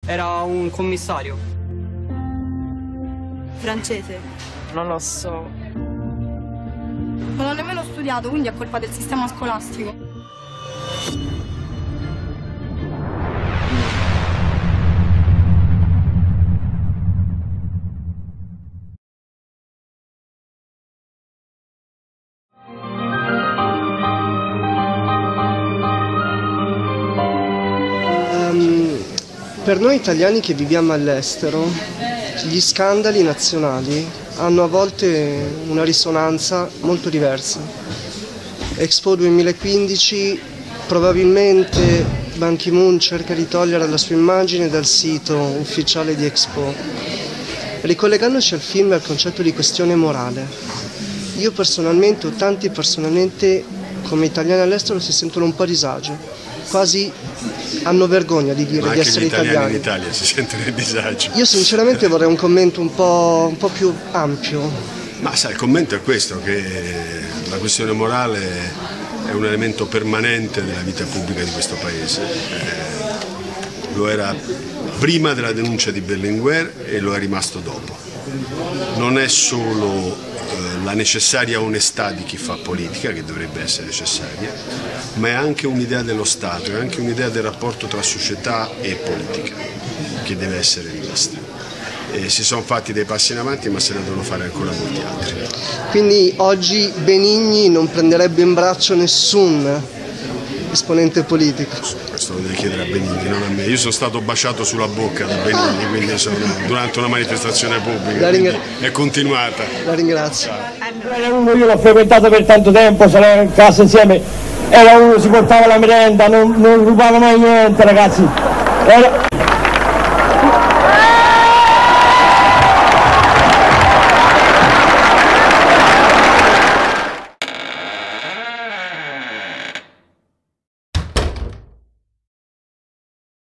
Era un commissario. Francese? Non lo so. Non ho nemmeno studiato, quindi è colpa del sistema scolastico. Per noi italiani che viviamo all'estero, gli scandali nazionali hanno a volte una risonanza molto diversa. Expo 2015, probabilmente Ban Ki-moon cerca di togliere la sua immagine dal sito ufficiale di Expo, ricollegandoci al film e al concetto di questione morale. Io personalmente, o tanti personalmente, come italiani all'estero, si sentono un po' a disagio, quasi hanno vergogna di dire di essere italiani. Ma anche gli italiani in Italia si sentono a disagio. Io sinceramente vorrei un commento un po' più ampio. Ma sai, il commento è questo, che la questione morale è un elemento permanente della vita pubblica di questo Paese. Lo era prima della denuncia di Berlinguer e lo è rimasto dopo. Non è solo la necessaria onestà di chi fa politica, che dovrebbe essere necessaria, ma è anche un'idea dello Stato, è anche un'idea del rapporto tra società e politica che deve essere rivista. Si sono fatti dei passi in avanti, ma se ne devono fare ancora molti altri. Quindi oggi Benigni non prenderebbe in braccio nessun esponente politico? Questo lo devi chiedere a Benigni, non a me. Io sono stato baciato sulla bocca da Benigni, quindi durante una manifestazione pubblica, è continuata. La ringrazio. Era uno, io l'ho frequentato per tanto tempo, saremo in casa insieme, era uno, si portava la merenda, non rubava mai niente, ragazzi.